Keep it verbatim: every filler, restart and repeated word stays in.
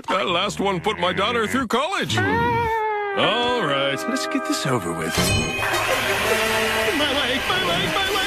That last one put my daughter through college. All right, let's get this over with. My leg, my leg, my leg!